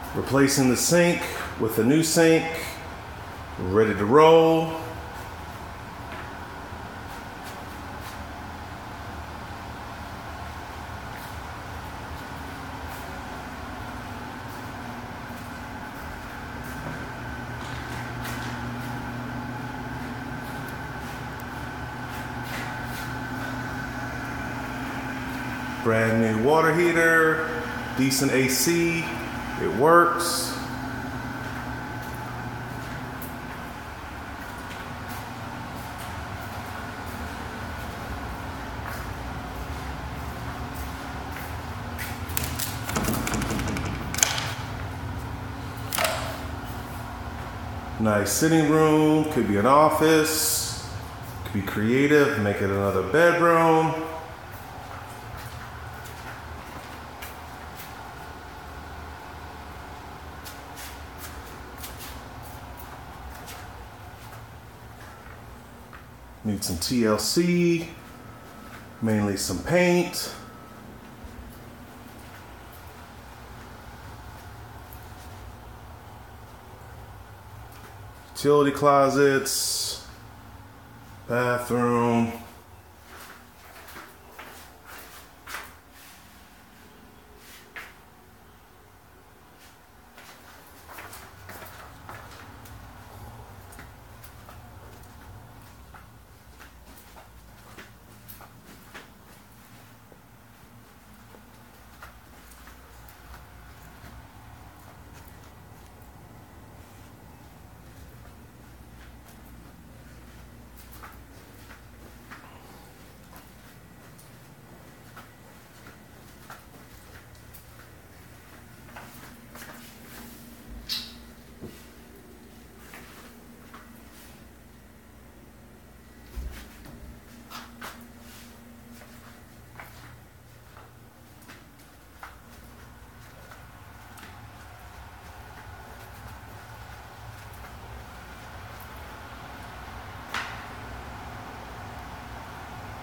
Replacing the sink with a new sink. Ready to roll. Brand new water heater, decent AC, it works. Nice sitting room, could be an office, could be creative, make it another bedroom. Need some TLC, mainly some paint. Utility closets, bathroom.